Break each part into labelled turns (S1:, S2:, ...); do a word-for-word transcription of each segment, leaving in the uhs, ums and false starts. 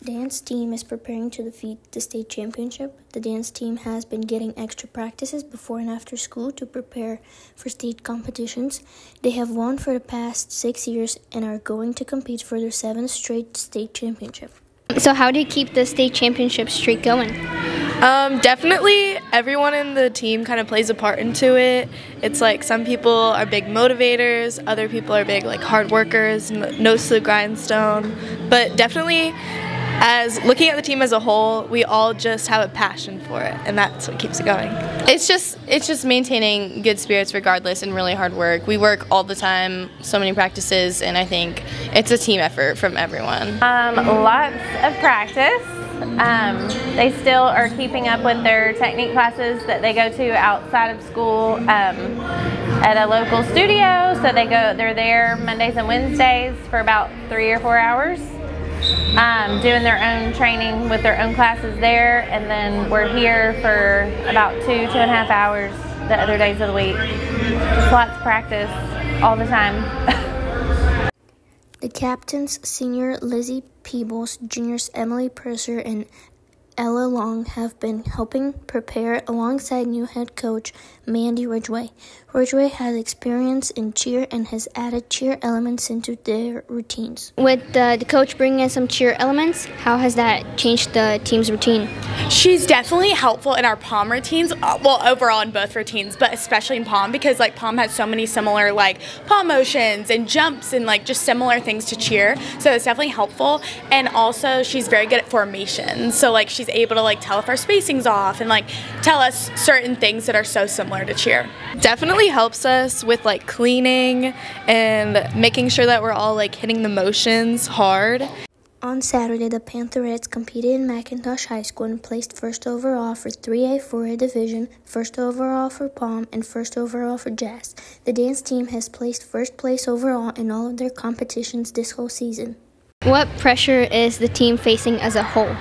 S1: Dance team is preparing to defeat the state championship. The dance team has been getting extra practices before and after school to prepare for state competitions. They have won for the past six years and are going to compete for their seventh straight state championship.
S2: So how do you keep the state championship streak going?
S3: Um, definitely everyone in the team kind of plays a part into it. It's like some people are big motivators, other people are big like hard workers, nose to the grindstone, but definitely as looking at the team as a whole, we all just have a passion for it, and that's what keeps it going.
S4: It's just it's just maintaining good spirits regardless and really hard work. We work all the time, so many practices, and I think it's a team effort from everyone.
S5: Um, lots of practice. Um, they still are keeping up with their technique classes that they go to outside of school um, at a local studio. So they go, they're there Mondays and Wednesdays for about three or four hours. Um, doing their own training with their own classes there, and then we're here for about two, two and a half hours the other days of the week. Just lots of practice all the time.
S1: The captains, senior Lizzie Peebles, juniors Emily Purcer and Ella Long, have been helping prepare alongside new head coach Mandy Ridgeway. Ridgeway has experience in cheer and has added cheer elements into their routines.
S2: With uh, the coach bringing in some cheer elements, how has that changed the team's routine?
S6: She's definitely helpful in our pom routines, uh, well, overall in both routines, but especially in pom, because like pom has so many similar like pom motions and jumps and like just similar things to cheer, so it's definitely helpful. And also she's very good at formations, so like she's able to like tell if our spacing's off and like tell us certain things that are so similar to cheer.
S3: Definitely helps us with like cleaning and making sure that we're all like hitting the motions hard.
S1: On Saturday, the Pantherettes competed in McIntosh High School and placed first overall for three A four A division, first overall for pom, and first overall for jazz. The dance team has placed first place overall in all of their competitions this whole season.
S2: What pressure is the team facing as a whole?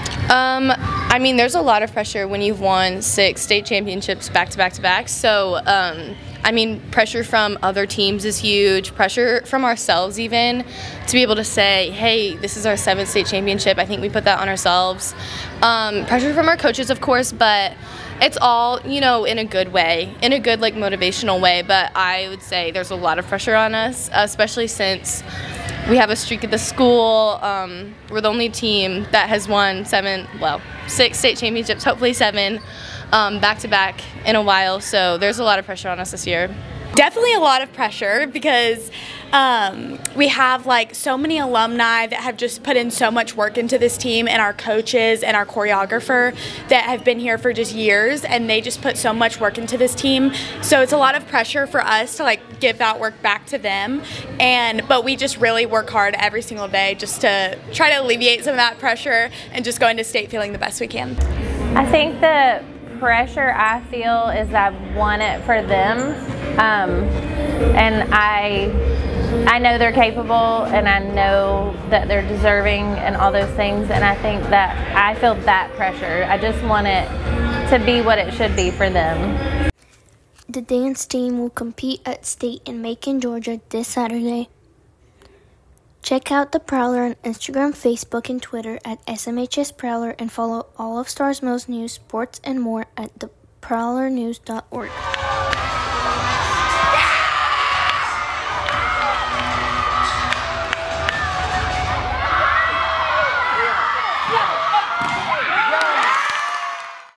S4: Um, I mean, there's a lot of pressure when you've won six state championships back to back to back. So, um, I mean, pressure from other teams is huge. Pressure from ourselves even to be able to say, hey, this is our seventh state championship. I think we put that on ourselves. Um, pressure from our coaches, of course, but it's all, you know, in a good way, in a good, like, motivational way. But I would say there's a lot of pressure on us, especially since we have a streak at the school. Um, we're the only team that has won seven, well, six state championships, hopefully seven, um, back-to-back in a while. So there's a lot of pressure on us this year.
S6: Definitely a lot of pressure because um, we have like so many alumni that have just put in so much work into this team, and our coaches and our choreographer that have been here for just years, and they just put so much work into this team. So it's a lot of pressure for us to like give that work back to them, and but we just really work hard every single day just to try to alleviate some of that pressure and just go into state feeling the best we can.
S5: I think the pressure I feel is I've won it for them, um, and I I know they're capable, and I know that they're deserving and all those things, and I think that I feel that pressure. I just want it to be what it should be for them.
S1: The dance team will compete at state in Macon, Georgia this Saturday. Check out the Prowler on Instagram, Facebook, and Twitter at S M H S Prowler, and follow all of Starr's most news, sports, and more at the prowler news dot org.